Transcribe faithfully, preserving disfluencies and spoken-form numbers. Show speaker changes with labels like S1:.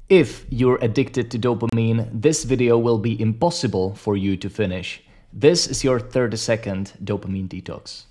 S1: If you're addicted to dopamine, this video will be impossible for you to finish. This is your thirty second dopamine detox.